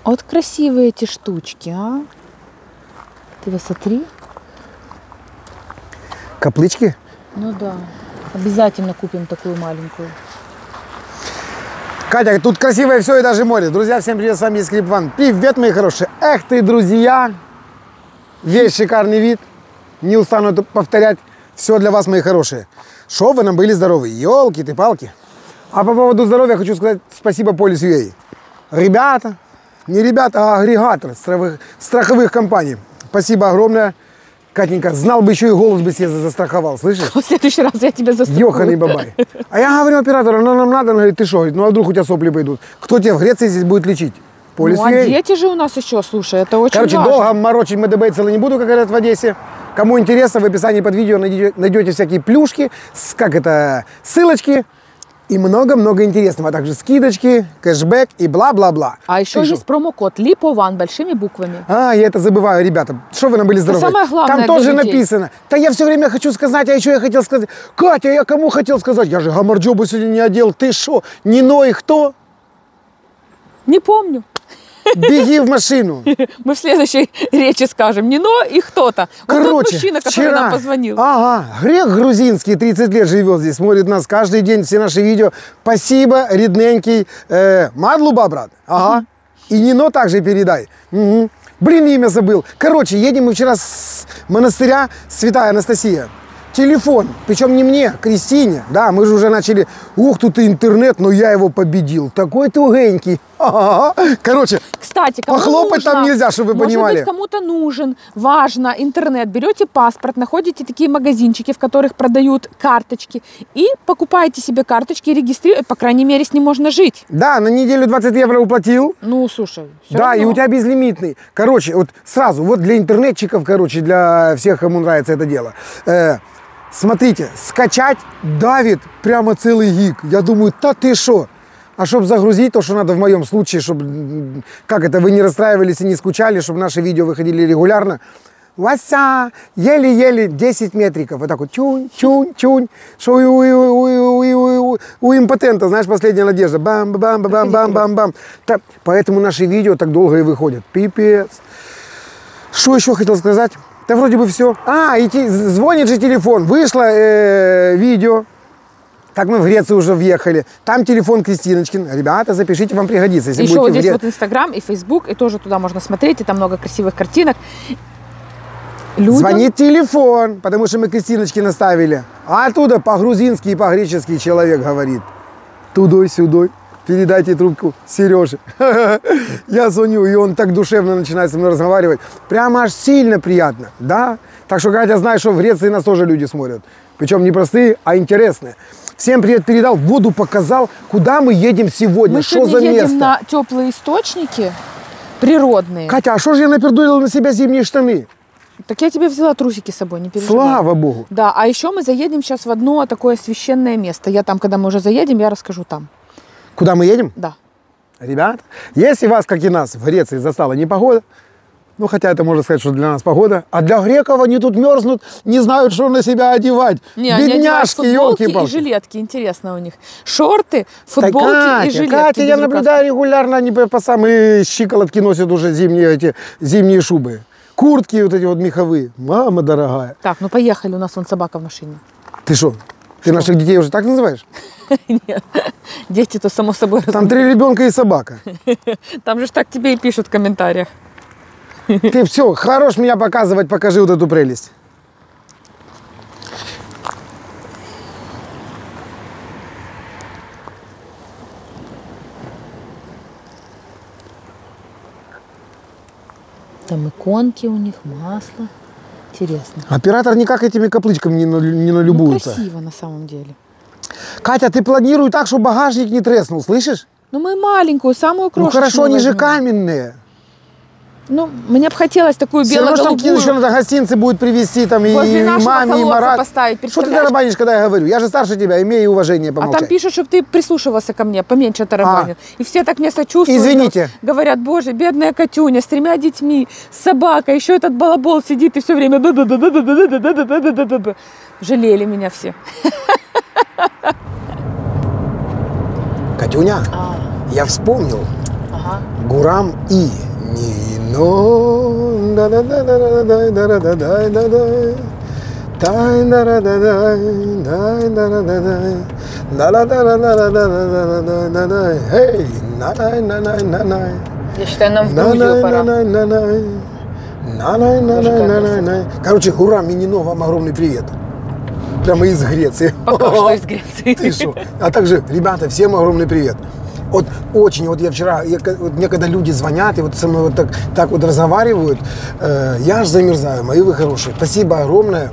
Вот красивые эти штучки, а? Ты посмотри. Каплички? Ну да. Обязательно купим такую маленькую. Катя, тут красивое все и даже море. Друзья, всем привет, с вами Скрип Ван. Привет, мои хорошие. Эх ты, друзья. Весь шикарный вид. Не устану это повторять. Все для вас, мои хорошие. Чтоб вы нам были здоровы. Елки ты палки. А по поводу здоровья хочу сказать спасибо Police.ua. Ребята, не ребята, а агрегатор страховых компаний. Спасибо огромное. Катенька, знал бы, еще и голос бы себе застраховал, слышишь? В следующий раз я тебя застрахую. Ёханый бабай. А я говорю оператору, ну нам надо, он говорит, ты что? Ну а вдруг у тебя сопли пойдут? Кто тебя в Греции здесь будет лечить? Police.ua. Ну а дети же у нас еще, слушай, это очень Короче, важно. долго морочить МДБ целый не буду, как говорят в Одессе. Кому интересно, в описании под видео найдете всякие плюшки, ссылочки и много-много интересного. А также скидочки, кэшбэк и бла-бла-бла. А еще Ты есть шо? промокод LIPOVAN большими буквами. А, я это забываю, ребята. Что вы нам были здоровы? самое главное Там для тоже людей. написано. Да я все время хочу сказать, а еще я хотел сказать. Катя, я кому хотел сказать? Я же гамарджобу сегодня не одел. Ты что? Нино и кто? Не помню. Беги в машину. Мы в следующей речи скажем. Не но и кто-то. Вот тот мужчина, который нам позвонил. Ага, грек грузинский, 30 лет живет здесь, смотрит нас каждый день, все наши видео. Спасибо, рідненький. Мадлуба, брат. Ага. И Нино также передай. Угу. Блин, имя забыл. Короче, едем мы вчера с монастыря Святая Анастасия. Телефон, причем не мне, Кристине. Да, мы же уже начали, ух, тут и интернет, но я его победил. Такой тугенький. Короче, Кстати, кому похлопать нужно, там нельзя, чтобы вы понимали. Может быть, кому-то нужен, важно, интернет. Берете паспорт, находите такие магазинчики, в которых продают карточки, и покупаете себе карточки, регистрируете. По крайней мере, с ним можно жить. Да, на неделю 20 евро уплатил. Ну, слушай, всё Да, равно. и у тебя безлимитный. Короче, вот сразу, вот для интернетчиков, короче, для всех, кому нравится это дело. Смотрите, скачать давит прямо целый гиг. Я думаю, да ты шо? А чтобы загрузить то, что надо в моем случае, чтобы, как это, вы не расстраивались и не скучали, чтобы наши видео выходили регулярно. Вася, еле-еле 10 метриков. Вот так вот, чунь-чунь-чунь. Что у импотента, знаешь, последняя надежда. Бам-бам-бам-бам-бам-бам. Поэтому наши видео так долго и выходят. Пипец. Что еще хотел сказать? Да вроде бы все. Звонит же телефон. Вышло видео. Так мы в Грецию уже въехали. Там телефон Кристиночкин. Ребята, запишите, вам пригодится. Если Еще вот будете здесь вот Инстаграм и Фейсбук, и тоже туда можно смотреть, и там много красивых картинок. Людям... Звонит телефон, потому что мы Кристиночкин оставили. А оттуда по-грузински и по-гречески человек говорит. Тудой-сюдой. Передайте трубку Сереже. Я звоню, и он так душевно начинает со мной разговаривать. Прямо аж сильно приятно, да? Так что, Катя, знаешь, что в Греции нас тоже люди смотрят. Причем не простые, а интересные. Всем привет передал, воду показал, куда мы едем сегодня, Мы что за сегодня едем место. на теплые источники природные. Катя, а что же я напердолила на себя зимние штаны? Так я тебе взяла трусики с собой, не переживай. Слава Богу. Да, а еще мы заедем сейчас в одно такое священное место. Я там, когда мы уже заедем, я расскажу там. Куда мы едем? Да. Ребят, если вас, как и нас, в Греции застала непогода, ну, хотя это можно сказать, что для нас погода, а для греков они тут мерзнут, не знают, что на себя одевать. Не, они одевают Бедняжки, футболки и елки-палки. жилетки, интересно у них. Шорты, футболки Катя, и жилетки. Катя, я без наблюдаю регулярно, они по самые щиколотки носят уже зимние шубы. Куртки вот эти вот меховые. Мама дорогая. Так, ну поехали, у нас вон собака в машине. Ты что? Ты наших детей уже так называешь? Нет, дети-то само собой. Там 3 ребенка и собака. Там же ж так тебе и пишут в комментариях. Ты все, хорош меня показывать, покажи вот эту прелесть. Там иконки у них, масло. Интересно. Оператор никак этими каплычками не Ну, налюбуется. красиво на самом деле. Катя, ты планируй так, чтобы багажник не треснул, слышишь? Ну, мы маленькую, самую Ну крошечную хорошо, они же возьмем. каменные. Ну, мне бы хотелось такую Все равно, что там бело-голубую. еще надо гостинцы будет привезти, там, Возле и нашего маме, и колодца Марат. поставить, Что ты представляешь? тарабанишь, когда я говорю? Я же старше тебя, имею уважение А помолчать. там пишут, чтобы ты прислушивался ко мне, поменьше тарабанил. И все так мне сочувствуют. Извините. Говорят, боже, бедная Катюня с 3 детьми, с собакой, еще этот балабол сидит и все время... Жалели меня все. Катюня, я вспомнил. Ага. Ага. Гурам и Нино. Я считаю, нам в Грузию пора. Короче, Гурам и Нино, вам огромный привет. Прямо из Греции. Пока что из Греции. Ты шо? А также, ребята, всем огромный привет. Вот очень, вот я вчера, вот мне когда люди звонят и вот со мной вот так вот разговаривают, я аж замерзаю, мои вы хорошие. Спасибо огромное.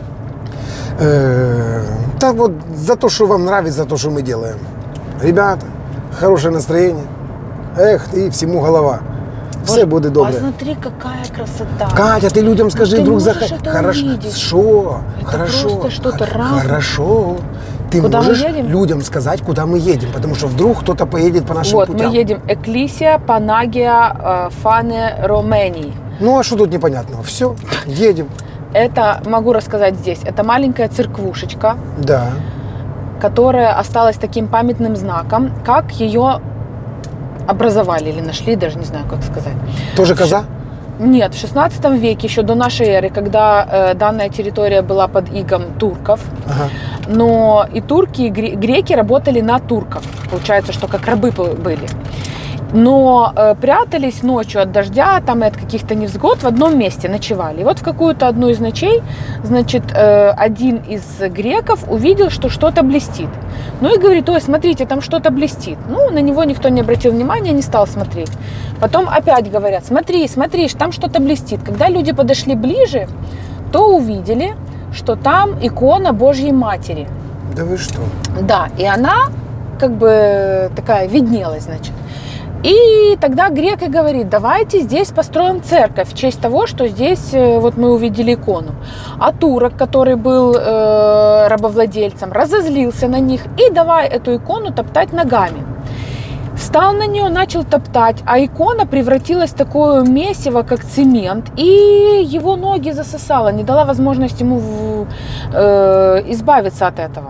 Так вот, за то, что вам нравится, за то, что мы делаем. Ребята, хорошее настроение. Эх, и всему голова. Все будет добре. А смотри, какая красота. Катя, ты людям скажи, ты друг можешь это Хорошо. увидеть. Шо? Это Хорошо. просто что-то разное. Хорошо. Ты Куда мы можешь едем? людям сказать, куда мы едем, потому что вдруг кто-то поедет по нашим Вот, путям. мы едем Экклисия Панагия Фане Ромений. Ну а что тут непонятного? Все, едем. Это, могу рассказать здесь, это маленькая церквушечка, Да. которая осталась таким памятным знаком, как ее образовали или нашли, даже не знаю, как сказать. Тоже коза? Нет, в 16 веке, еще до нашей эры, когда данная территория была под игом турков, Ага. но и турки, и греки работали на турков. Получается, что как рабы были. Но прятались ночью от дождя там, и от каких-то невзгод в одном месте, ночевали. И вот в какую-то одну из ночей, значит, один из греков увидел, что что-то блестит. Ну и говорит: ой, смотрите, там что-то блестит. Ну, на него никто не обратил внимания, не стал смотреть. Потом опять говорят: смотри, смотри, там что-то блестит. Когда люди подошли ближе, то увидели, что там икона Божьей Матери. Да вы что? Да, и она как бы такая виднелась, значит. И тогда грек и говорит: давайте здесь построим церковь в честь того, что здесь вот мы увидели икону. А турок, который был рабовладельцем, разозлился на них и давай эту икону топтать ногами. Встал на нее, начал топтать, а икона превратилась в такое месиво, как цемент, и его ноги засосало, не дала возможность ему избавиться от этого.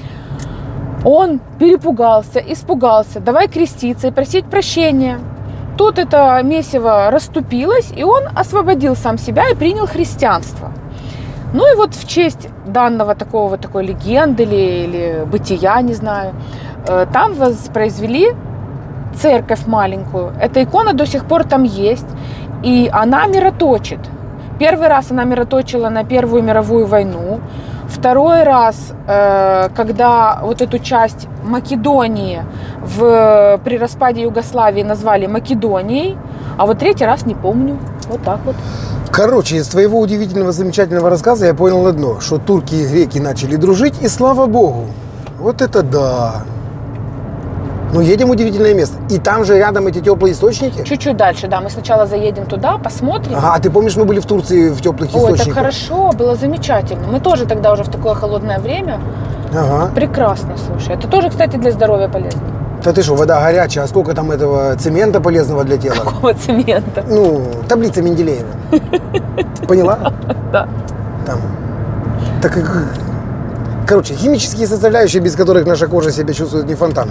Он перепугался, испугался, давай креститься и просить прощения. Тут это месиво расступилось, и он освободил сам себя и принял христианство. Ну и вот в честь данного такой легенды или бытия, не знаю, там воспроизвели церковь маленькую. Эта икона до сих пор там есть, и она мироточит. Первый раз она мироточила на Первую мировую войну. Второй раз, когда вот эту часть Македонии при распаде Югославии назвали Македонией, а вот третий раз не помню. Вот так вот. Короче, из твоего удивительного, замечательного рассказа я понял одно, что турки и греки начали дружить, и слава богу. Вот это да. Ну, едем в удивительное место. И там же рядом эти теплые источники? Чуть-чуть дальше, да. Мы сначала заедем туда, посмотрим. Ага, а ты помнишь, мы были в Турции в теплых Ой, источниках? так хорошо, было замечательно. Мы тоже тогда уже в такое холодное время. Ага. Прекрасно, слушай. Это тоже, кстати, для здоровья полезно. Да ты что, вода горячая, а сколько там этого цемента полезного для тела? Какого цемента? Ну, таблица Менделеева. Поняла? Да. Там. Так, короче, химические составляющие, без которых наша кожа себя чувствует не фонтан.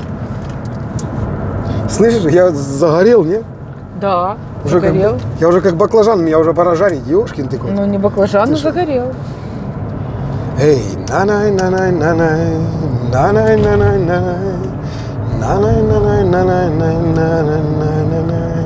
Слышишь, я загорел, не? Да, Уже загорел. Я уже как баклажан, меня уже пора жарить, ёшкин ты кот. Ну, не баклажан, но Ты что? загорел. Эй, на-най-на-най-на-най, на-най-на-най-на-най, на-най-на-най-на-най-на-най-на-най.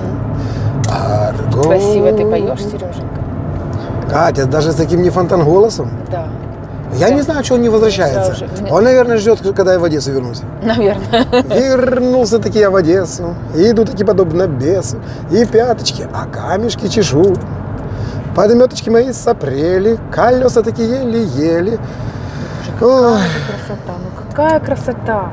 Арго. Красиво ты поешь, Сереженька. Катя, даже с таким не фонтан голосом. Да, Я не знаю, что он не возвращается. Сразу же. Он, наверное, ждет, когда я в Одессу вернусь. наверное. Вернулся таки я в Одессу, иду таки подобно бесу, и пяточки, а камешки чешу. Подметочки мои сопрели, колеса таки еле-еле. Ой. Красота, ну какая красота.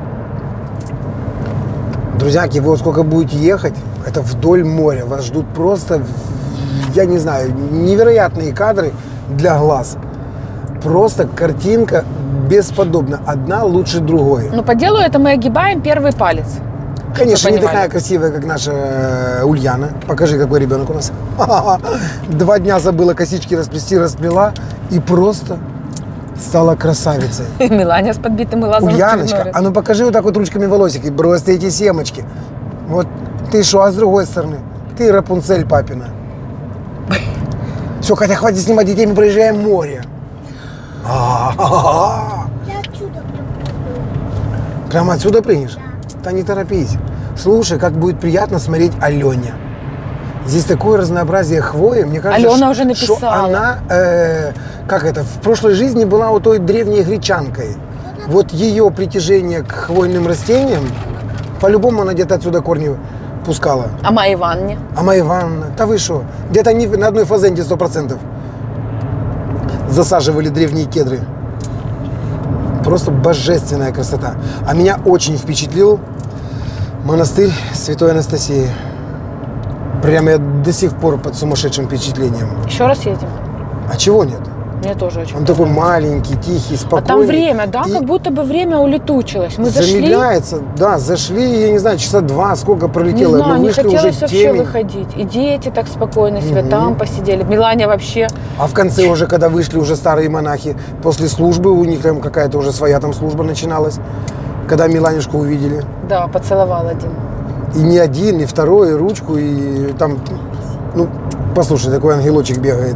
Друзьяки, вы вот сколько будете ехать, это вдоль моря, вас ждут просто, я не знаю, невероятные кадры для глаз. Просто картинка бесподобна, одна лучше другой. Ну, по делу это мы огибаем первый палец. Конечно, Чтобы не понимали. такая красивая, как наша Ульяна. Покажи, какой ребенок у нас. 2 дня забыла косички расплести, расплела и просто стала красавицей. Миланя с подбитым глазом. Ульяночка, а ну покажи вот так вот ручками волосики, брось ты эти семечки. Вот Ты что, а с другой стороны? Ты Рапунцель папина. Все, Катя, хватит снимать детей, мы проезжаем море. Я отсюда прям. Прямо отсюда прыгнешь? Да не торопись. Слушай, как будет приятно смотреть Алене. Здесь такое разнообразие хвои. Мне кажется, Алена уже написала. что она, в прошлой жизни была вот той древней гречанкой. Вот ее притяжение к хвойным растениям, по-любому она где-то отсюда корни пускала. А Майя Ивановне? А Майя Ивановна, да вы что? Где-то они на одной фазенде 100% засаживали древние кедры. Просто божественная красота. А меня очень впечатлил монастырь Святой Анастасии. Прямо я до сих пор под сумасшедшим впечатлением. Еще раз едем? А чего нет? Мне тоже очень Он такой понравилось. маленький, тихий, спокойный. А там время, да? И Как будто бы время улетучилось. Мы зашли, замедляется. Да, зашли, я не знаю, часа 2, сколько не пролетело. знаю, Мы не вышли уже хотелось в вообще темень. выходить. И дети так спокойно себя там посидели. Миланя вообще... А в конце уже, когда вышли уже старые монахи, после службы, у них там какая-то уже своя там служба начиналась, когда Миланюшку увидели. Да, поцеловал один. И не один, и второй, и ручку, и там, ну, послушай, такой ангелочек бегает.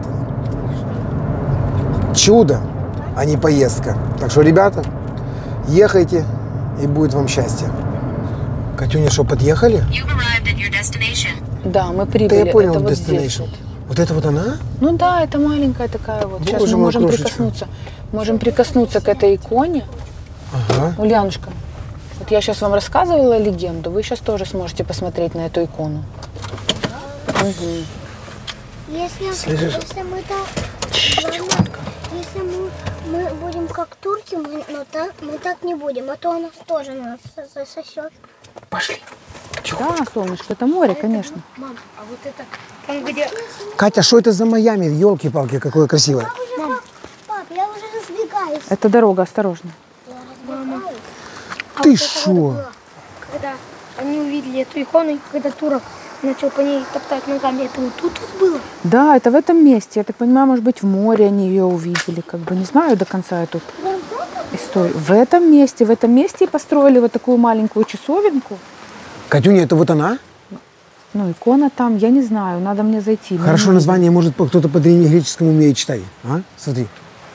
Чудо, а не поездка. Так что, ребята, ехайте, и будет вам счастье. Катюня, что, подъехали? You've arrived at your destination. Да, мы Да прибыли. я понял, Это вот здесь destination. вот. Вот это вот она? Ну да, это маленькая такая вот. Сейчас Боже мы мой, можем крошечка. прикоснуться. Можем прикоснуться к этой иконе. Ага. Ульянушка, вот я сейчас вам рассказывала легенду, вы сейчас тоже сможете посмотреть на эту икону. Мгм. Слышишь? Если мы так, если мы будем как турки, мы так не будем, а то у нас тоже нас засосет. Пошли. Да, солнышко, это море, конечно. Мам, а вот это там где... Катя, что это за Майами? Елки-палки, какое красивое. Мам, пап, я уже разбегаюсь. Это дорога, осторожно. Я разбегаюсь. Ты вот это шо? вот было, когда они увидели эту икону, и когда турок начал по ней топтать ногами, это вот тут вот было? Да, это в этом месте. Я так понимаю, может быть, в море они ее увидели. Как бы не знаю до конца эту историю. В этом месте и построили вот такую маленькую часовенку. Катюня, это вот она? Ну, икона там, я не знаю, надо мне зайти. Хорошо название, может, кто-то по древнегреческому умеет читать. А? Смотри.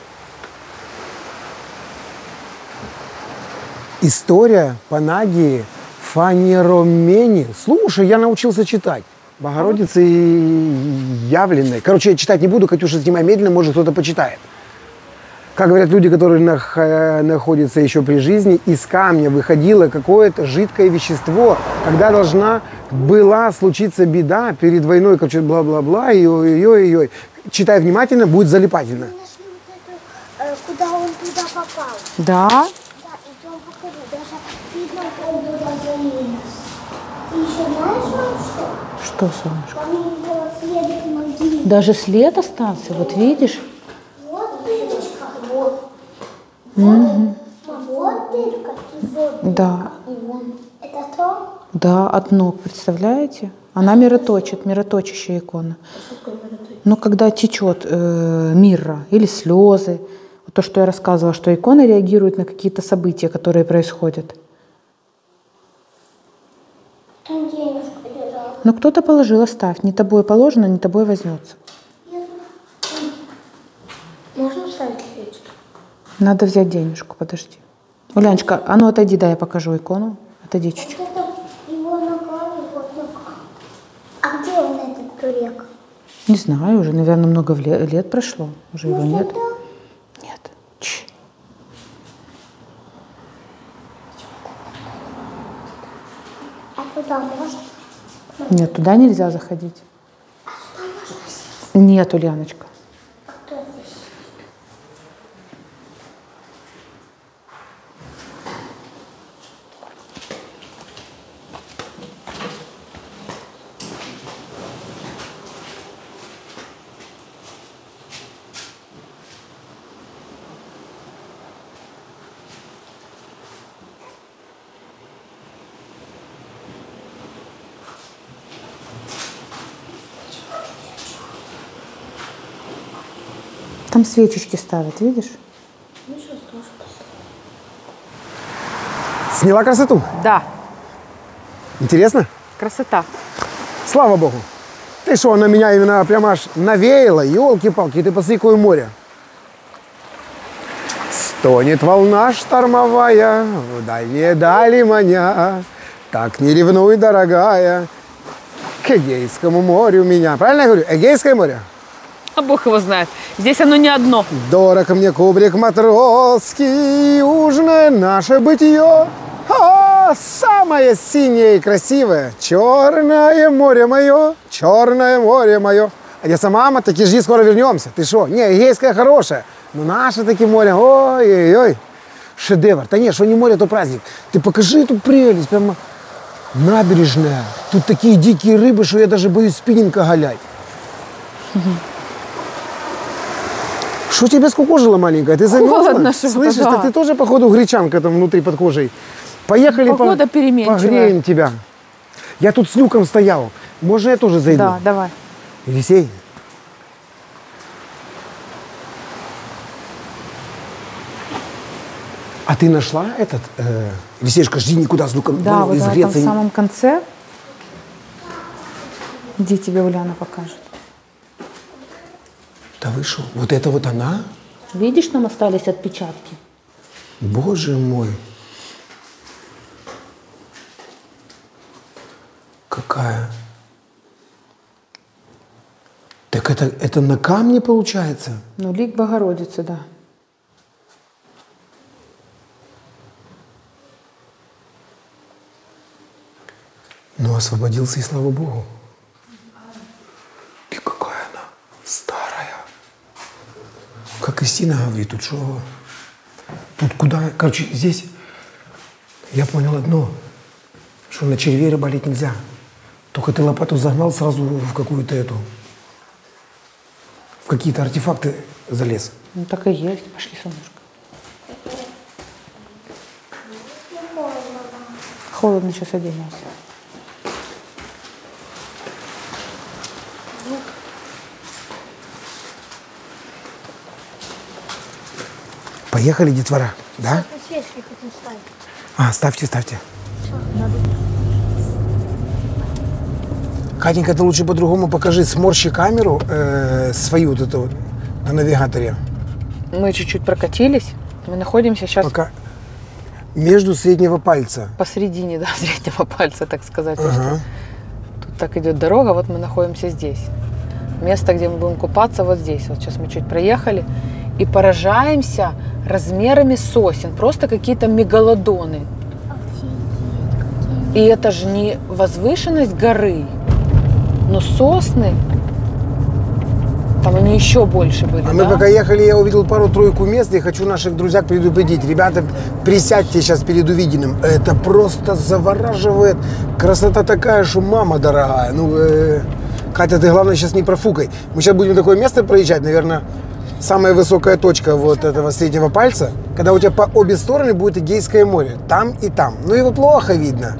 История Панагии Фанеромени. Слушай, я научился читать. Богородицы явленной. Короче, я читать не буду, Катюша, снимай медленно, может, кто-то почитает. Как говорят люди, которые находятся еще при жизни, из камня выходило какое-то жидкое вещество, когда должна была случиться беда перед войной, как бла-бла-бла, ой-ой-ой. Читай внимательно, будет залипательно. Мы нашли вот эту, куда он туда попал. Да? Да, идем покажу. Даже видно, как он туда залез. И еще знаешь, что? Что, солнышко? Там было следы могилы. Даже след остался, вот видишь? Вот дырочка, вот. Мам, вот дырка, и вот дырка, Да, и вон. Это то? да, от ног, представляете? Она мироточит, мироточащая икона. Ну, когда течет мирра или слезы, вот то, что я рассказывала, что икона реагирует на какие-то события, которые происходят. Там денежку лежала. Но кто-то положил, оставь. Не тобой положено, не тобой возьмется. Можно вставить свечки? Надо взять денежку, подожди. Уляночка, а ну отойди, да, я покажу икону. Отойди чуть-чуть. Вот это его нога, и вот нога. А где он, этот турек? Не знаю, уже, наверное, много лет прошло. Уже его нет. Это Нет. Чш. А туда можно? Нет, туда нельзя заходить. Нет, Ульяночка. Кто здесь? Там свечечки ставят, видишь? Сняла красоту? Да. Интересно? Красота. Слава Богу. Ты что, на меня именно прямо аж навеяло, елки-палки, ты посмотри, какое море. Стонет волна штормовая, в дальние дали маня. Так не ревнуй, дорогая, к Эгейскому морю меня. Правильно я говорю? Эгейское море? А Бог его знает. Здесь оно не одно. Дорог мне кубрик матросский, южное наше бытие. Самое синее и красивое, черное море мое, черное море мое. Одесса, мама, таки жди, скоро вернемся. Ты что? Не, Эгейское хорошее, но наше таки море, ой-ой-ой, шедевр. Да нет, что не море, то праздник. Ты покажи эту прелесть, прямо набережная. Тут такие дикие рыбы, что я даже боюсь спиннинг оголять. Что тебя скукожило, маленькая? Ты замерзла? Холодно что-то, Слышишь, да. так ты тоже, походу, гречанка там внутри под кожей. Поехали, Погода переменчивая. погреем тебя. Я тут с люком стоял. Можно я тоже зайду? Да, давай. Елисей? А ты нашла этот? Елисеюшка, жди никуда с люком. Да, Вон, вот там изгреться в самом конце. Где тебе Уляна покажет? Да вы что? Вот это вот она? Видишь, там остались отпечатки? Боже мой. Какая? Так это на камне получается? Ну, лик Богородицы, да. Ну, освободился, и слава Богу. И какая она старая. Как Кристина говорит, тут что? Тут куда? Короче, здесь я понял одно, что на червей рыбалить нельзя. Только ты лопату загнал сразу в какую-то эту, в какие-то артефакты залез. Ну, так и есть. Пошли, солнышко. Холодно, сейчас оденемся. Поехали, детвора, да? Свечки хотим ставить. А, ставьте. Катенька, ты лучше по-другому покажи. Сморщи камеру свою вот эту вот на навигаторе. Мы чуть-чуть прокатились. Мы находимся сейчас Пока между среднего пальца. посередине, да, среднего пальца, так сказать. Ага. Тут так идет дорога, вот мы находимся здесь. Место, где мы будем купаться, вот здесь. Вот сейчас мы чуть проехали и поражаемся размерами сосен. Просто какие-то мегалодоны. И это же не возвышенность горы, но сосны. Там они еще больше были, А да? мы пока ехали, я увидел пару-тройку мест, и хочу наших друзьяк предупредить. Ребята, присядьте сейчас перед увиденным. Это просто завораживает. Красота такая, что мама дорогая. Катя, ты главное сейчас не профукай. Мы сейчас будем такое место проезжать, наверное, самая высокая точка вот этого среднего пальца, когда у тебя по обе стороны будет Эгейское море. Там и там. Ну его плохо видно.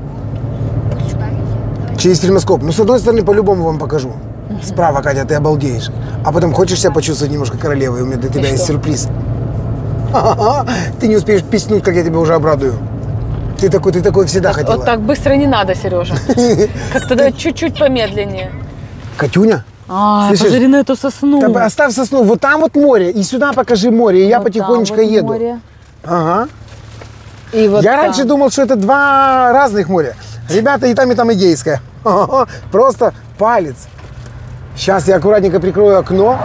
Через фильмоскоп. Ну, с одной стороны, по-любому вам покажу. Справа, Катя, ты обалдеешь. А потом хочешь себя почувствовать немножко королевой? У меня для тебя есть что? сюрприз. Ты не успеешь писнуть, как я тебя уже обрадую. Ты такой всегда хотела. Вот так быстро не надо, Сережа. Как-то давай чуть-чуть помедленнее. Катюня? Слышишь? Посмотри на эту сосну. Да, оставь сосну. Вот там вот море. И сюда покажи море. И я потихонечку еду. Море. Ага. И вот Я там. раньше думал, что это два разных моря. Ребята, и там Эгейское. Просто палец. Сейчас я аккуратненько прикрою окно.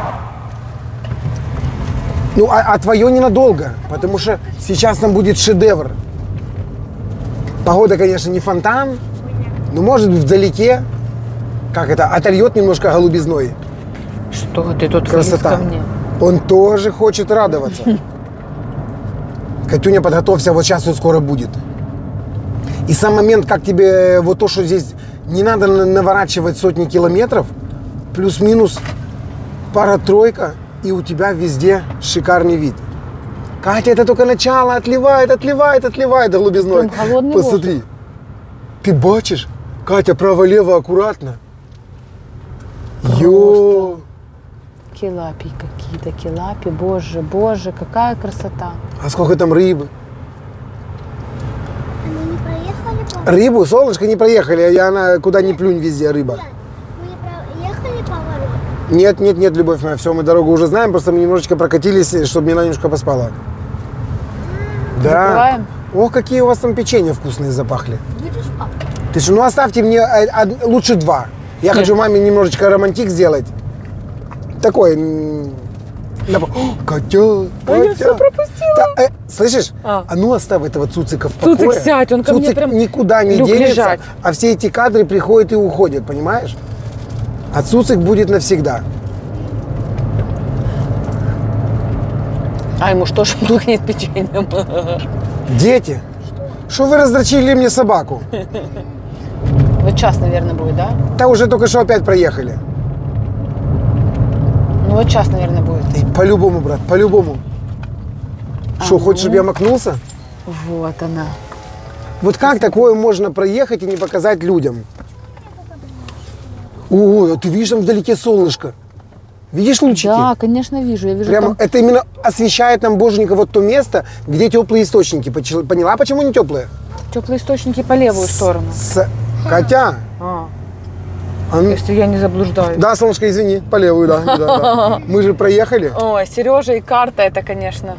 Ну, а твое ненадолго, потому что сейчас там будет шедевр. Погода, конечно, не фонтан, но, может быть, вдалеке, как это, отольет немножко голубизной. Что ты тут Красота. ко мне? Он тоже хочет радоваться. Катюня, подготовься, вот сейчас все скоро будет. И сам момент, как тебе вот то, что здесь не надо наворачивать сотни километров, плюс-минус пара-тройка, и у тебя везде шикарный вид. Катя, это только начало, отливает голубизной. Прям холодный Посмотри. Ты бачишь? Катя, право-лево, аккуратно. Йо. Килапи какие-то, килапи. Боже, боже, какая красота. А сколько там рыбы? Мы не проехали по Рыбу, солнышко, не проехали. Она куда ни плюнь, везде рыба. Мы ехали поворот. Нет, любовь моя, все, мы дорогу уже знаем, просто мы немножечко прокатились, чтобы Мила немножко поспала. Да. Закрываем? Ох, какие у вас там печенья вкусные запахли. Будешь, папа? Ты что, ну оставьте мне лучше 2. Я хочу маме немножечко романтик сделать. Такой. О, Катя, я всё пропустила. Слышишь? А. Ну оставь этого Цуцика в покое. Цуцик, сядь, он ко мне Цуцик прям никуда не лег денется, лежать. а все эти кадры приходят и уходят, понимаешь? А Цуцик будет навсегда. А ему что ж пахнет печеньем? Дети, что вы раздрочили мне собаку? Вот час, наверное, будет, да? Да уже только что опять проехали. Ну вот час, наверное, будет. По-любому, брат, по-любому. Что, хочешь, чтобы я макнулся? Вот она. Вот как такое можно проехать и не показать людям? Ой, а ты видишь там вдалеке солнышко? Видишь лучики? Да, конечно, вижу. Я вижу Прямо там... это именно освещает нам, боженька, вот то место, где теплые источники. Поняла, почему не теплые? теплые источники по левую сторону. Катя! А ну- Если я не заблуждаюсь. Да, солнышко, извини, по левую, да. Мы же проехали. Ой, Сережа и карта это, конечно,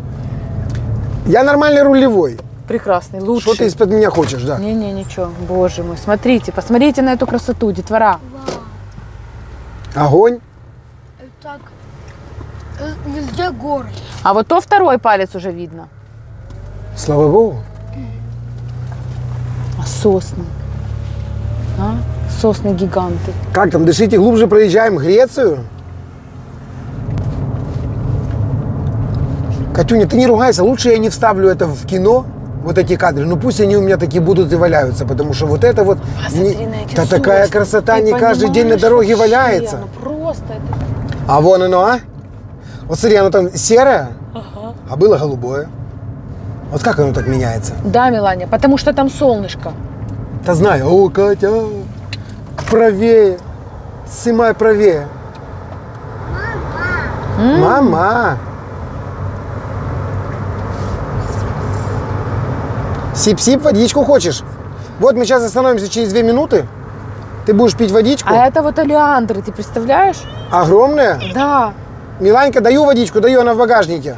Я нормальный рулевой. прекрасный, лучший. Что ты из-под меня хочешь, да? Не-не, ничего, боже мой. Смотрите, посмотрите на эту красоту, детвора. Огонь. Так, везде горы. А вот то второй палец уже видно. Слава Богу. А сосны? А? Сосны-гиганты. Как там, дышите глубже, проезжаем Грецию? Катюня, ты не ругайся, лучше я не вставлю это в кино, вот эти кадры, ну пусть они у меня такие будут и валяются, потому что вот это вот... Посмотри на эти да сосны. такая красота Ты не каждый день на понимаешь дороге вообще? валяется. Ну просто это... А вон оно, а? Вот смотри, оно там серое, а было голубое. Вот как оно так меняется? Да, Миланя, потому что там солнышко. Да знаю. О, Катя, правее. Сымай правее. Мама. Сип-сип, водичку хочешь? Вот мы сейчас остановимся через 2 минуты. Ты будешь пить водичку. А это вот олеандры, ты представляешь? Огромная. Да. Миланька, даю водичку, даю, она в багажнике.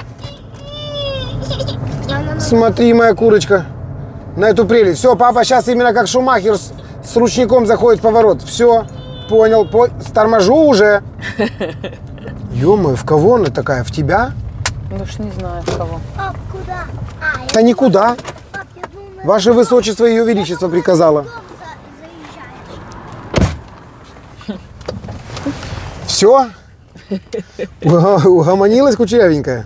Смотри, моя курочка, на эту прелесть. Все, папа сейчас именно как Шумахер с ручником заходит в поворот. Все, понял, торможу уже. Ё-моё, в кого она такая? В тебя? Ну уж не знаю, в кого. Пап, куда? Да никуда. Пап, я думаю, Ваше Высочество, Ее Величество приказало. заезжаешь. Все? Угомонилась кучерявенькая?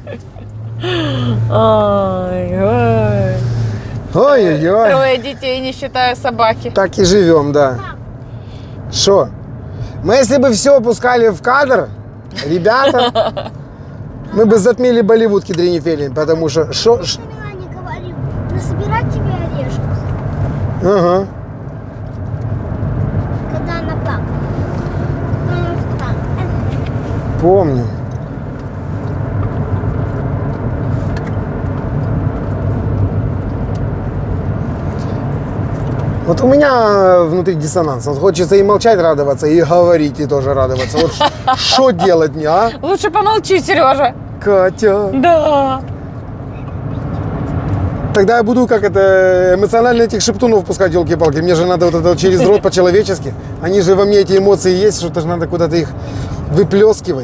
Ой. Ой-ой-ой. Трое детей, не считая собаки. Так и живем, да. Что? Мы если бы все опускали в кадр, ребята, мы бы затмили Болливуд Кедринефелин, потому что... Я не говорил, насобирать тебе орешков, Ага. когда она плакала. Помню. Вот у меня внутри диссонанс. Вот хочется и молчать радоваться, и говорить и тоже радоваться. Вот что делать мне, а? Лучше помолчи, Сережа. Катя. Да. Тогда я буду как это эмоционально этих шептунов пускать, елки-палки. Мне же надо вот это вот через рот по-человечески. Они же во мне эти эмоции есть, что-то же надо куда-то их выплескивать.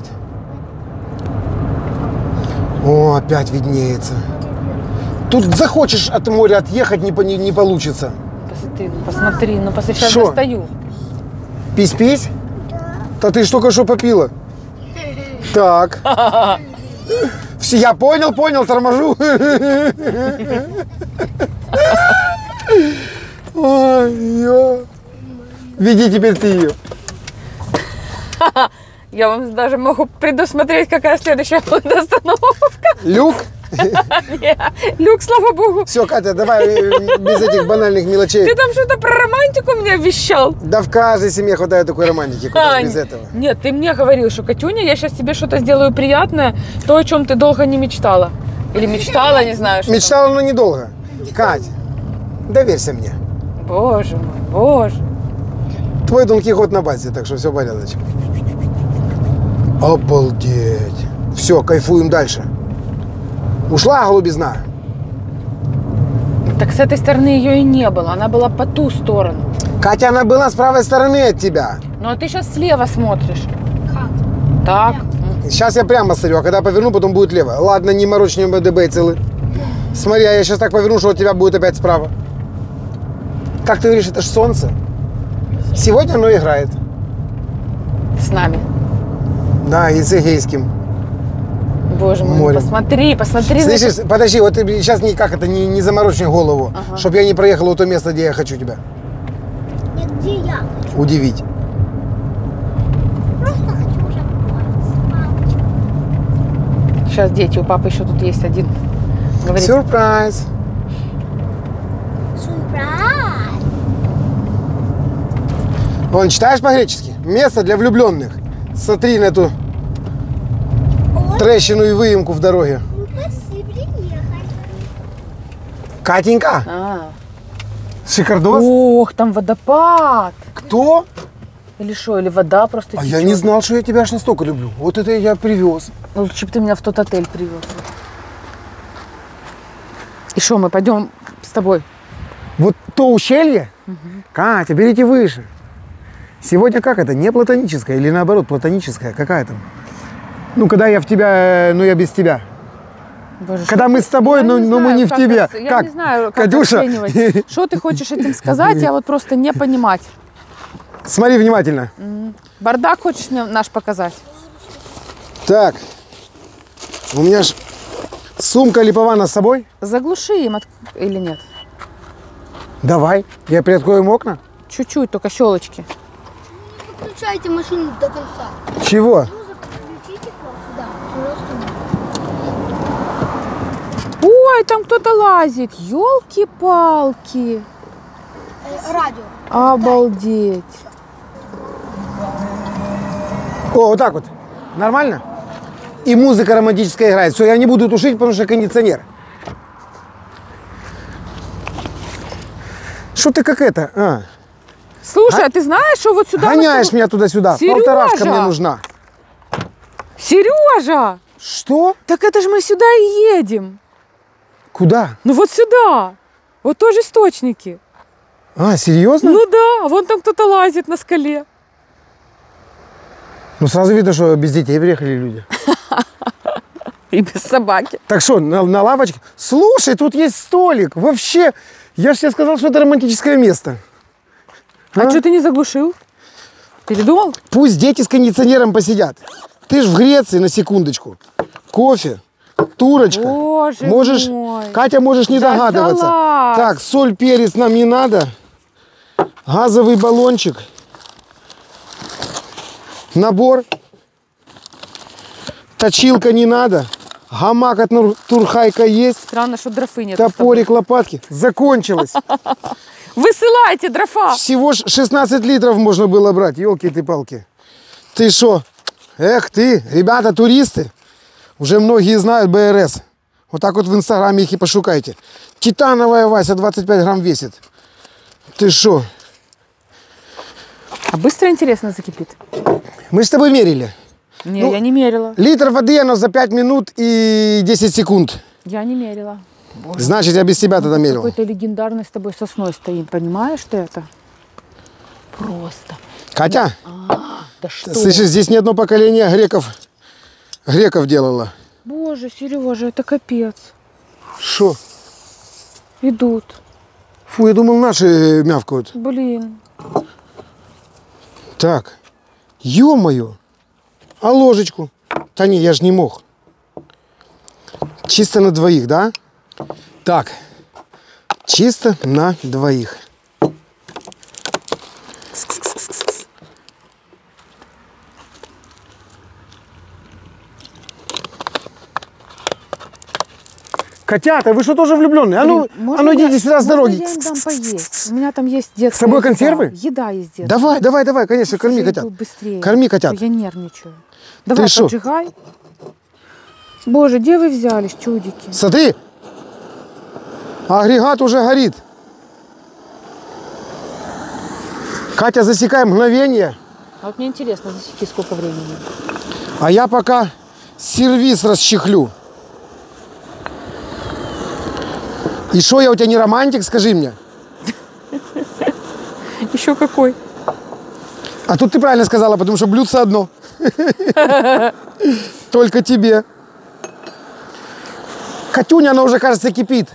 О, опять виднеется. Тут захочешь от моря отъехать, не получится. Посмотри, ну сейчас Шо? достаю. Пись-пись? Да ты ж только что попила. Так. Все, я понял, торможу. Ой, веди теперь ты ее. Я вам даже могу предусмотреть, какая следующая будет остановка. Люк? Не, Люк, слава богу. Все, Катя, давай без этих банальных мелочей. Ты там что-то про романтику мне вещал. Да в каждой семье хватает такой романтики, куда без этого. Нет, ты мне говорил, что, Катюня, я сейчас тебе что-то сделаю приятное, то, о чем ты долго не мечтала. Или мечтала, не знаю. Что Мечтала, но недолго. Кать, доверься мне. там. Боже мой, боже. Твой Дон Кихот на базе, так что все порядочек. Обалдеть. Все, кайфуем дальше. Ушла голубизна. Так с этой стороны ее и не было. Она была по ту сторону. Катя, она была с правой стороны от тебя. Ну а ты сейчас слева смотришь. Как? Так. Сейчас я прямо смотрю, а когда поверну, потом будет лево. Ладно, не морочь мне БДБ целый. Смотри, а я сейчас так поверну, что у тебя будет опять справа. Как ты говоришь, это ж солнце. Сегодня оно играет. С нами. Да, и с Эгейским. Боже мой, Морем. посмотри, посмотри. на Слышишь, подожди, вот ты сейчас никак это не заморочь мне голову, Ага. чтобы я не проехал в то место, где я хочу тебя Нет, где я хочу? удивить. Просто хочу уже папочку. Сейчас дети, у папы еще тут есть один. Говорит, Сюрприз. Сюрприз. Вон, читаешь по-гречески? Место для влюбленных. Смотри на эту трещину и выемку в дороге. Ну, спасибо, приехали. Катенька, а. шикардос. Ох, там водопад. Кто? Или что, или вода просто А течет. я не знал, что я тебя аж настолько люблю. Вот это я привез. Лучше бы ты меня в тот отель привез. И что, мы пойдем с тобой? Вот то ущелье? Катя, берите выше. Сегодня как это? Не платоническое или наоборот платоническое? Какая там? Ну, когда я в тебя, но я без тебя. Боже, Когда что мы ты- с тобой, я но не мы знаю, не в как тебе. это- Я Как? не знаю, как Катюша? оценивать. Что ты хочешь этим сказать, я вот просто не понимать. Смотри внимательно. Бардак хочешь мне наш показать? Так. У меня ж сумка липована с собой. Заглуши им или нет? Давай. Я приоткроем окна. Чуть-чуть, только щелочки. Включайте машину до конца. Чего? Музыку включите сюда. Пожалуйста. Ой, там кто-то лазит. Ёлки-палки. Радио. Обалдеть. О, вот так вот. Нормально? И музыка романтическая играет. Все, я не буду тушить, потому что кондиционер. Что ты как это? А, Слушай, а ты знаешь, что вот сюда... мы с гоняешь тобой- меня туда-сюда. Сережа! Полторашка мне нужна. Сережа! Что? Так это же мы сюда и едем. Куда? Ну вот сюда. Вот тоже источники. А, серьезно? Ну да, вон там кто-то лазит на скале. Ну, сразу видно, что без детей приехали люди. И без собаки. Так что, на лавочке? Слушай, тут есть столик. Вообще, я же тебе сказал, что это романтическое место. А что ты не заглушил? Передумал? Пусть дети с кондиционером посидят. Ты ж в Греции, на секундочку. Кофе, турочка. Боже можешь, мой. Катя, можешь не догадываться. Дождалась. Так, соль, перец нам не надо. Газовый баллончик. Набор. Точилка не надо. Гамак от Турхайка есть. Странно, что дрофы нет. Топорик, лопатки. Закончилось. Высылайте дрофа. Всего ж 16 литров можно было брать. Елки ты палки. Ты шо? Эх ты, ребята, туристы. Уже многие знают БРС. Вот так вот в инстаграме их и пошукайте. Титановая Вася 25 грамм весит. Ты шо? А быстро, интересно, закипит? Мы с тобой мерили. Не, Ну, я не мерила. Литр воды, оно за 5 минут и 10 секунд. Я не мерила. Значит, я без тебя тогда мерил. Какой-то легендарный с тобой сосной стоим. Понимаешь ты это? Просто. Катя, Да что? слышишь, здесь не одно поколение греков делало. Боже, Сережа, это капец. Шо? Идут. Фу, я думал, наши мявкают. Блин. Так, ё-моё, а ложечку? Да не, я ж не мог. Чисто на двоих, да? Так, чисто на двоих. Котята, вы что, тоже влюбленные? Блин, а ну идите сюда с можно дороги. я им дам поесть? У меня там есть детская С собой еда. консервы? Еда есть детская. Давай, конечно, корми Уже котят. иду быстрее. Корми котят. Я нервничаю. Давай, шо? поджигай. Боже, где вы взялись, чудики? Смотри, агрегат уже горит. Катя, засекай мгновение. А вот мне интересно, засеки, сколько времени. А я пока сервис расчехлю. И что, я у тебя не романтик, скажи мне? Еще какой? А тут ты правильно сказала, потому что блюдце одно. Только тебе. Катюня, она уже, кажется, кипит.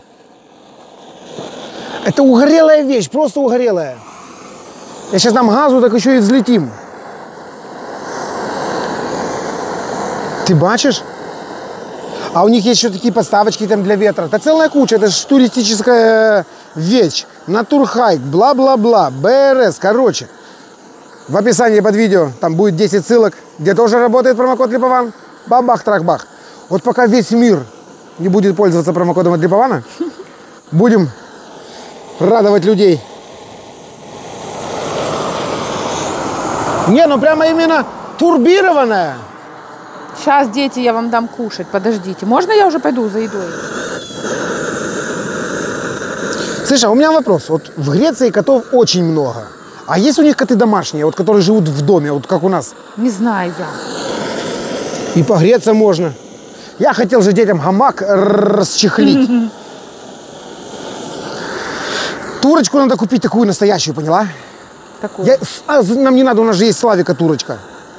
Это угорелая вещь, просто угорелая. Я сейчас дам газу, так еще и взлетим. Ты бачишь? А у них есть еще такие подставочки там для ветра. Это целая куча, это же туристическая вещь. Натурхайк, бла-бла-бла, БРС, короче. В описании под видео там будет 10 ссылок, где тоже работает промокод Липован. Бабах-трах-бах. Вот пока весь мир не будет пользоваться промокодом от Липована, будем радовать людей. Не, ну прямо именно турбированная. Сейчас, дети, я вам дам кушать. Подождите. Можно я уже пойду за едой? Слушай, а у меня вопрос. Вот в Греции котов очень много. А есть у них коты домашние, вот которые живут в доме, вот как у нас? Не знаю я. И погреться можно. Я хотел же детям гамак расчехлить. Турочку надо купить такую настоящую, поняла? Такой. Нам не надо, у нас же есть Славика турочка.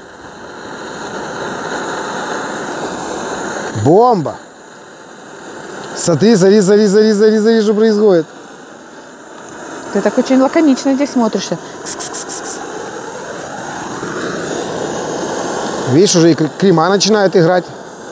Бомба! Смотри, смотри, что происходит. Ты так очень лаконично здесь смотришься. Видишь, уже и крема начинают играть.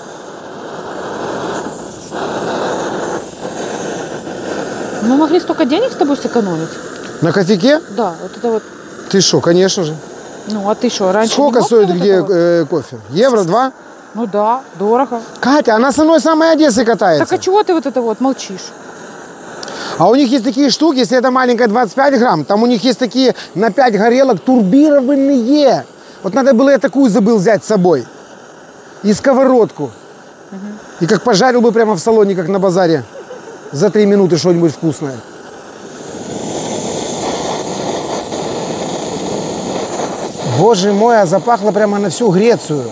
Мы могли столько денег с тобой сэкономить. На кофейке? Да, вот это вот. Ты что, конечно же. Ну, а ты что, раньше Сколько не мог стоит вот где этого? кофе? Евро, 2? Ну да, дорого. Катя, она со мной с самой Одессы катается. Так а чего ты вот это вот молчишь? А у них есть такие штуки, если это маленькая 25 грамм, там у них есть такие на 5 горелок турбированные. Вот надо было, я такую забыл взять с собой. И сковородку. И как пожарил бы прямо в салоне, как на базаре. За 3 минуты что-нибудь вкусное. Боже мой, а запахло прямо на всю Грецию.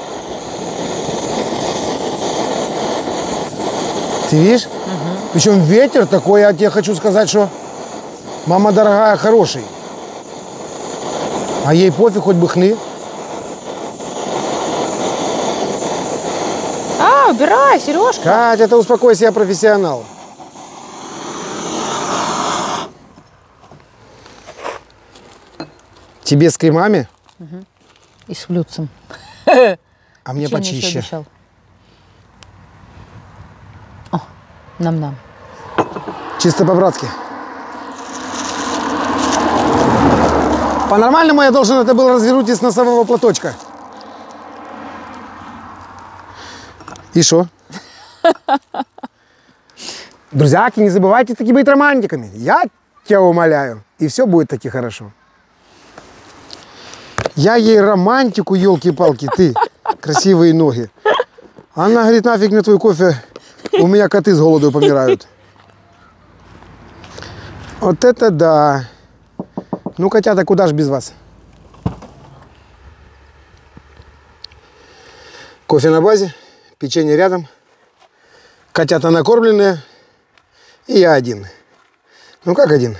Ты видишь? Причем ветер такой, я тебе хочу сказать, что мама дорогая, хороший. А ей пофиг, хоть бы хны. А, убирай, Сережка. Катя, ты успокойся, я профессионал. Тебе с кремами, И с блюдцем. а мне Печенье еще почище. обещал. О, нам-нам. Чисто по-братски. По-нормальному я должен это был развернуть из носового платочка. И что? Друзьяки, не забывайте таки быть романтиками. Я тебя умоляю. И все будет таки хорошо. Я ей романтику, елки-палки, ты, красивые ноги. Она говорит, нафиг мне твой кофе, у меня коты с голоду помирают. Вот это да. Ну, котята, куда ж без вас? Кофе на базе, печенье рядом, котята накормленные, и я один. Ну, как один?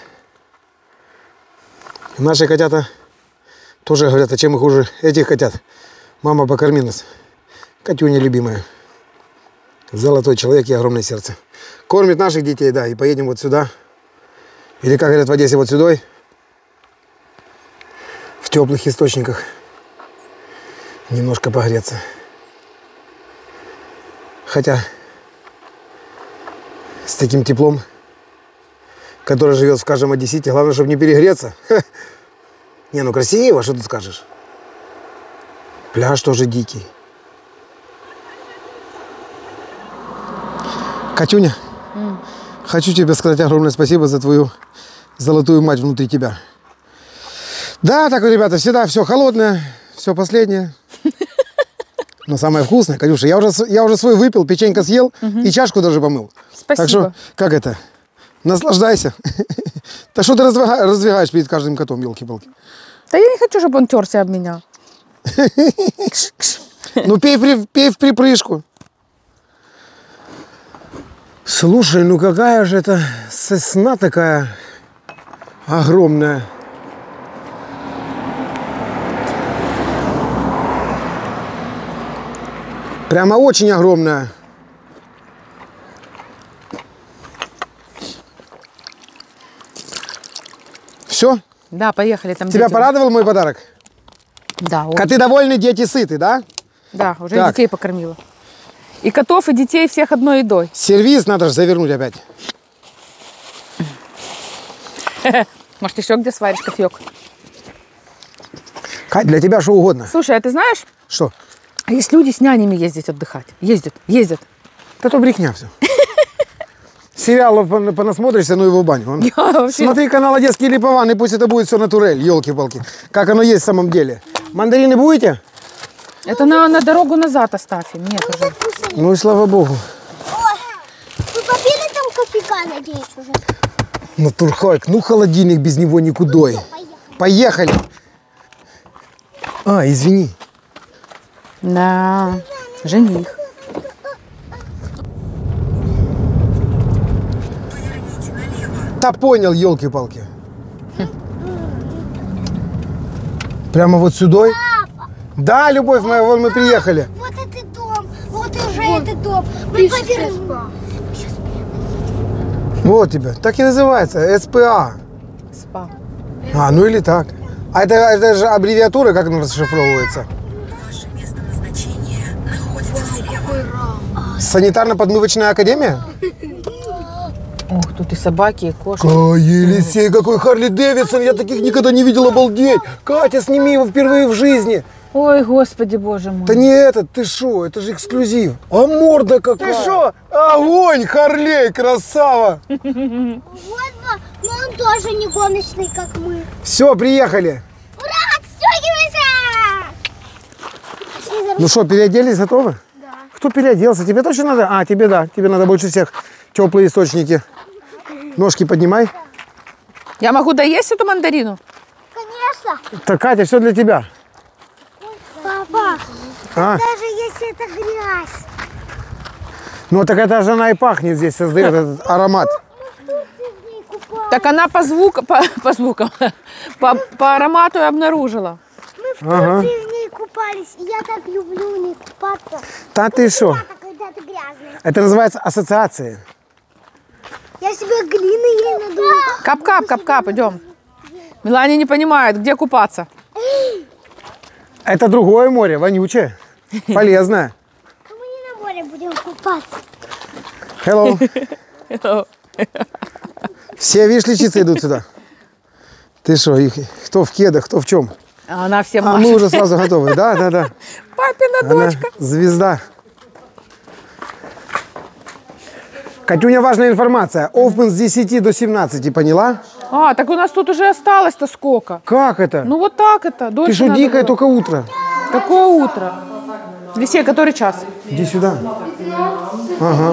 Наши котята тоже говорят, а чем мы хуже этих котят? Мама, покорми нас. Катюня любимая. Золотой человек и огромное сердце. Кормит наших детей, да, и поедем вот сюда. Или, как говорят в Одессе, вот сюда. В теплых источниках. Немножко погреться. Хотя с таким теплом, который живет в каждом одессите, главное, чтобы не перегреться. Не, ну красиво, что ты скажешь? Пляж тоже дикий. Катюня, хочу тебе сказать огромное спасибо за твою золотую мать внутри тебя. Да, так вот, ребята, всегда все холодное, все последнее. Но самое вкусное, Катюша, я уже свой выпил, печенька съел и чашку даже помыл. Спасибо. Так что, как это? Наслаждайся. Да что ты раздвигаешь перед каждым котом, елки-палки? Да я не хочу, чтобы он терся об меня. Ну пей в припрыжку. Слушай, ну какая же это сосна такая огромная. Прямо очень огромная. Все? Да, поехали. Там Тебя дети. порадовал мой подарок? Да, очень. Коты довольны, дети сыты, да? Да, уже Так. детей покормила. И котов, и детей всех одной едой. Сервиз надо же завернуть опять. Может, еще где сваришь кофеек? Кать, для тебя что угодно. Слушай, а ты знаешь, Что? есть люди с нянями ездить отдыхать. Ездят. Да то брехня все. Сериалов понасмотришься, ну его в баню. Я вообще- Смотри канал «Одесский Липован», и пусть это будет все натурель, елки-палки. Как оно есть в самом деле. Мандарины будете? Это на дорогу назад оставь им. Нет уже. Ну и слава богу. Вы попили там кофейка, надеюсь, уже? Натурхайк, ну холодильник без него никуда. Поехали. А, извини. Да, жених. Да понял, елки-палки. Прямо вот сюда? Да, любовь моя, вон мы приехали. Вот этот дом, вот уже этот дом. Мы повернем. Вот тебе, так и называется, СПА. Спа. А, ну или так. А это же аббревиатура, как она расшифровывается? Ваше место назначения находится слева. Санитарно-подмывочная академия? Ох, тут и собаки, и кошки. Елисей, какой Харли Дэвидсон, я таких никогда не видел, обалдеть. Катя, сними его впервые в жизни. Ой, господи, боже мой. Да не этот, ты шо, это же эксклюзив. А морда какая. Ты шо? Огонь, Харлей, красава. Вот, но он тоже не гоночный, как мы. Все, приехали. Ура, отстегивайся! Ну что, переоделись, готовы? Да. Кто переоделся? Тебе точно надо? А, тебе да. Тебе надо больше всех теплые источники. Ножки поднимай. Я могу доесть эту мандарину? Конечно. Так, Катя, все для тебя. Папа, А? даже если это грязь. Ну так это же она и пахнет здесь, создает этот аромат. Так она по звукам, по аромату и обнаружила. Мы в Турции в ней купались, и я так люблю в ней купаться. Да ты что? Когда ты грязный. Это называется ассоциации. Я себе глины ей надула. Кап-кап, идем. Мелания не понимает, где купаться. Это другое море, вонючее, полезное. Мы не на море будем купаться. Hello. Все, видишь, лечиться идут сюда. Ты что, их кто в кедах, кто в чем? А она всем А мы машет. уже сразу готовы. Да. Папина Она дочка. звезда. Катюня, важная информация. Open с 10 до 17, поняла? А, так у нас тут уже осталось-то сколько? Как это? Ну вот так это. Ты Дольше что, надо дикая, было. только утро. Какое утро? Лисей, который час? Иди сюда. Ага.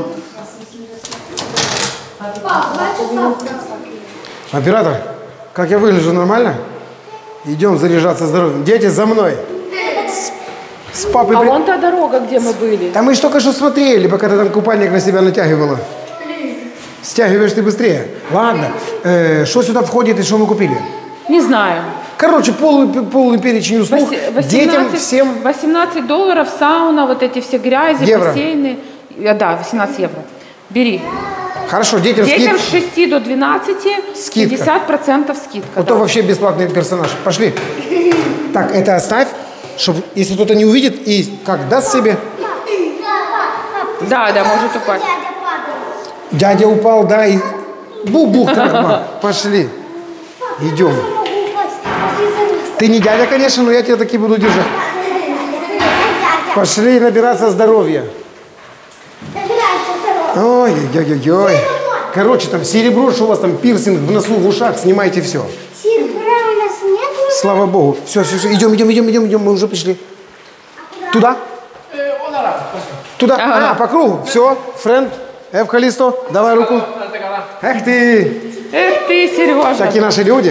Оператор, как я выгляжу, нормально? Идем заряжаться здоровьем. Дети, за мной. С папой... А вон та дорога, где мы были. Да мы ж только что смотрели, пока ты там купальник на себя натягивала. Стягиваешь ты быстрее. Ладно. Что сюда входит и что мы купили? Не знаю. Короче, полный перечень услуг. Детям всем... $18, сауна, вот эти все грязи, Евро. бассейны. Да, 18 евро. Бери. Хорошо, детям Детям с скидка. 6 до 12 Скидка. 50% скидка. Вот то да. вообще бесплатный персонаж. Пошли. Так, это оставь, чтобы если кто-то не увидит и как даст себе. Да, может упасть. Дядя упал, да, и бух-бух, травма. Пошли. Идем. Ты не дядя, конечно, но я тебя таки буду держать. Пошли набираться здоровья. Ой-ой-ой-ой. Короче, там серебро, что у вас там пирсинг в носу, в ушах, снимайте все. Серебра у нас нет? Слава богу. Все, идем, мы уже пришли. Туда? Туда? А, по кругу. Все, френд. Эвкалисто, давай руку. Эх ты! Эх ты, Сережа. Такие наши люди.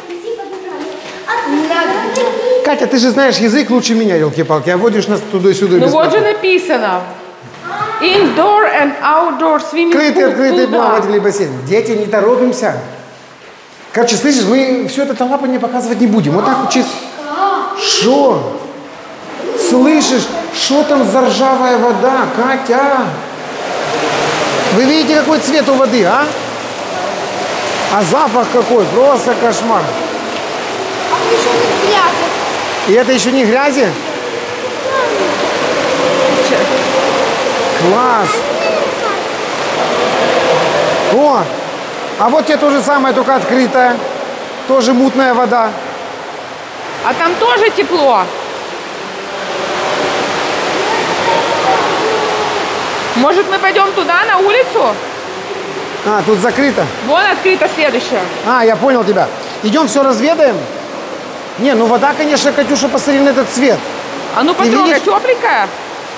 Катя, ты же знаешь язык лучше меня, елки-палки. А водишь нас туда-сюда Ну вот бесплатно. же написано. Indoor and outdoor swimming Открытый, pool. открытый Туда. плавательный бассейн. Дети, не торопимся. Короче, слышишь, мы все это лапание показывать не будем. Вот так вот чисто. Шо? Слышишь, что там за ржавая вода, Катя? Вы видите, какой цвет у воды, а? А запах какой, просто кошмар. А еще не грязно. И это еще не грязи? Класс. О, а вот тебе то же самое, только открытая. Тоже мутная вода. А там тоже тепло. Может, мы пойдем туда, на улицу? А, тут закрыто. Вон открыто следующее. А, я понял тебя. Идем все разведаем? Не, ну вода, конечно, Катюша, посмотри на этот цвет. А ну потрогай, видишь? тепленькая.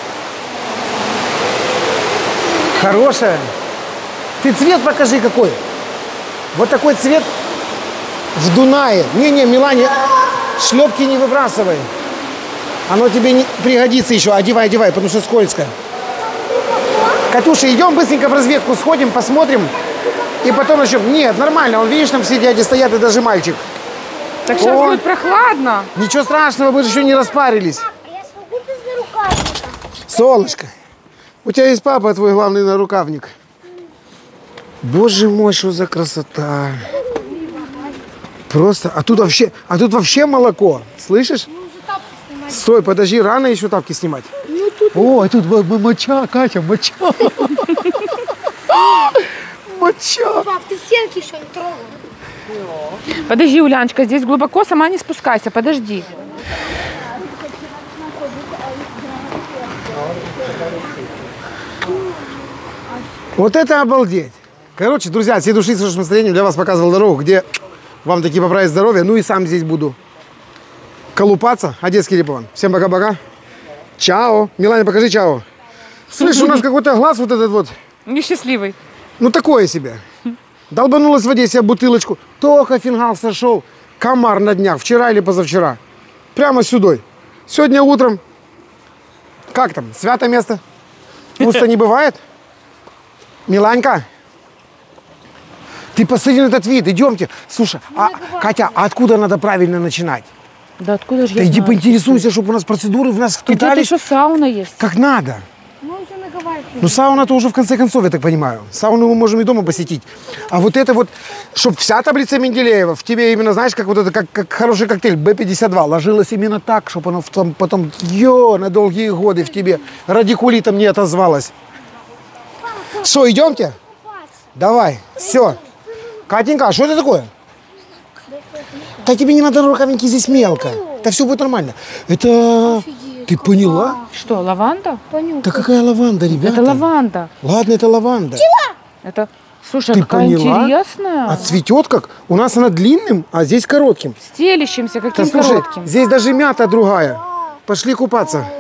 Хорошая. Ты цвет покажи какой. Вот такой цвет в Дунае. Не-не, Милане, шлепки не выбрасывай. Оно тебе не пригодится еще. Одевай, одевай, потому что скользко. Катюша, идем быстренько в разведку, сходим, посмотрим. И потом начнем. Нет, нормально. Он, видишь, там все дяди стоят, и даже мальчик. Так сейчас О. будет прохладно. Ничего страшного, вы же еще не распарились. А я смогу без нарукавника? Солнышко, у тебя есть папа, твой главный нарукавник. Боже мой, что за красота. Просто, а тут вообще молоко. Слышишь? Стой, подожди, рано еще тапки снимать. О, а тут моча, Катя, моча. Моча. Пап, ты стенки что ли трогал? Подожди, Уляночка, здесь глубоко, сама не спускайся, подожди. Вот это обалдеть. Короче, друзья, от всей души с хорошим настроением для вас показывал дорогу, где вам таки поправить здоровье. Ну и сам здесь буду колупаться. Одесский Репон. Всем пока-пока. Чао. Милане, покажи чао. Слышь, у нас какой-то глаз вот этот вот. Несчастливый. Ну такое себе. Долбанулась в Одессе бутылочку. Только фингал сошел. Комар на днях. Вчера или позавчера. Прямо сюда. Сегодня утром. Как там? Свято место? Пусто не бывает? Миланька? Ты посмотри на этот вид. Идемте. Слушай, Катя, а откуда надо правильно начинать? Да откуда же Да я иди знаю? поинтересуйся, чтобы у нас процедуры в нас Тут вплетались еще сауна есть. как надо. Мы уже наговаривали. Ну, сауна-то уже в конце концов, я так понимаю. Сауну мы можем и дома посетить. А вот это вот, чтобы вся таблица Менделеева в тебе именно, знаешь, как вот это, как хороший коктейль Б-52 ложилась именно так, чтобы оно потом, на долгие годы в тебе радикулитом не отозвалось. Что, идемте? Давай, все. Катенька, а что это такое? Да тебе не надо рукавники, здесь мелко. Да все будет нормально. Это... Ты поняла? Что, лаванда? Да какая лаванда, ребята? Это лаванда. Ладно, это лаванда. Это, слушай, Ты какая поняла? интересная. А цветет как? У нас она длинным, а здесь коротким. Стелящимся, Да каким слушай, коротким. здесь даже мята другая. Пошли купаться.